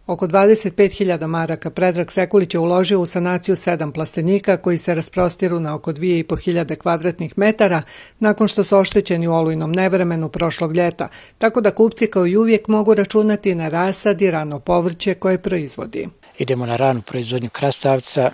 Oko 25.000 maraka Predrag Sekulić je uložio u sanaciju 7 plastenika koji se rasprostiru na oko 2.500 kvadratnih metara nakon što su oštećeni u olujnom nevremenu prošlog ljeta, tako da kupci kao i uvijek mogu računati na rasad i rano povrće koje proizvodi. Idemo na ranu proizvodnju krastavca.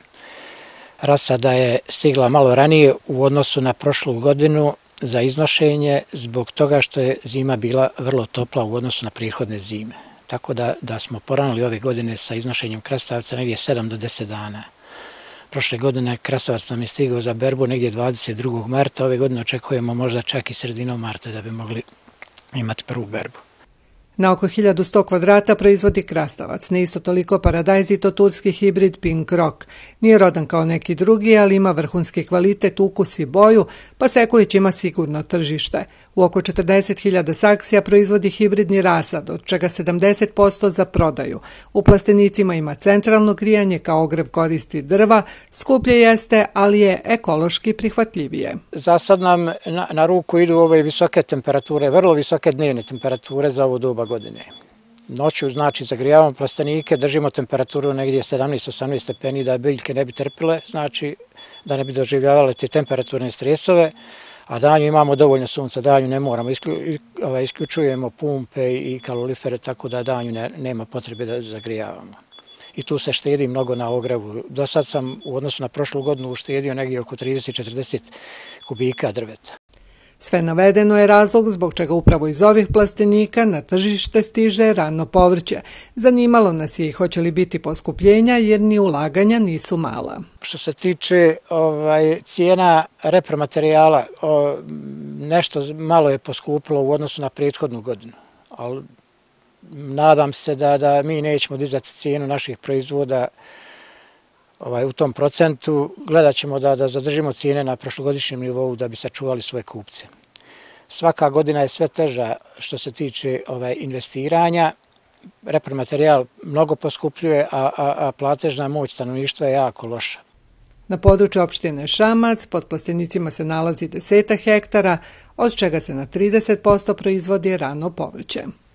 Rasada je stigla malo ranije u odnosu na prošlu godinu za iznošenje zbog toga što je zima bila vrlo topla u odnosu na prethodne zime. Tako da smo poranili ove godine sa iznošenjem krastavca negdje 7 do 10 dana. Prošle godine krastavac nam je stigao za berbu negdje 22. marta, ove godine očekujemo možda čak i sredinom marta da bi mogli imati prvu berbu. Na oko 1100 kvadrata proizvodi krastavac, ne isto toliko paradajz i to turski hibrid Pink Rock. Nije rodan kao neki drugi, ali ima vrhunski kvalitet, ukus i boju, pa Sekulić ima sigurno tržište. U oko 40.000 saksija proizvodi hibridni rasad, od čega 70% za prodaju. U plastenicima ima centralno grijanje, kao ogrev koristi drva, skuplje jeste, ali je ekološki prihvatljivije. Za sad nam na ruku idu ove visoke temperature, vrlo visoke dnevne temperature za ovo doba godine. Noću, znači, zagrijavamo plastenike, držimo temperaturu negdje 17-18 stepeni da biljke ne bi trpile, znači da ne bi doživljavale te temperaturne stresove, a danju imamo dovoljno sunca, danju ne moramo, isključujemo pumpe i kalorifere, tako da danju nema potrebe da zagrijavamo. I tu se štedi mnogo na ogrevu. Do sad sam u odnosu na prošlu godinu uštedio negdje oko 30-40 kubika drveta. Sve navedeno je razlog zbog čega upravo iz ovih plastenika na tržište stiže rano povrće. Zanimalo nas je i hoće li biti poskupljenja jer ni ulaganja nisu mala. Što se tiče cijena repromaterijala, nešto malo je poskupilo u odnosu na prethodnu godinu, ali nadam se da mi nećemo dizati cijenu naših proizvoda u tom procentu. Gledat ćemo da zadržimo cijene na prošlogodišnjem nivou da bi sačuvali svoje kupce. Svaka godina je sve teža što se tiče investiranja. Repromaterijal mnogo poskupljuje, a platežna moć stanovništva je jako loša. Na području opštine Šamac pod plastenicima se nalazi 10 hektara, od čega se na 30% proizvodi rano povrće.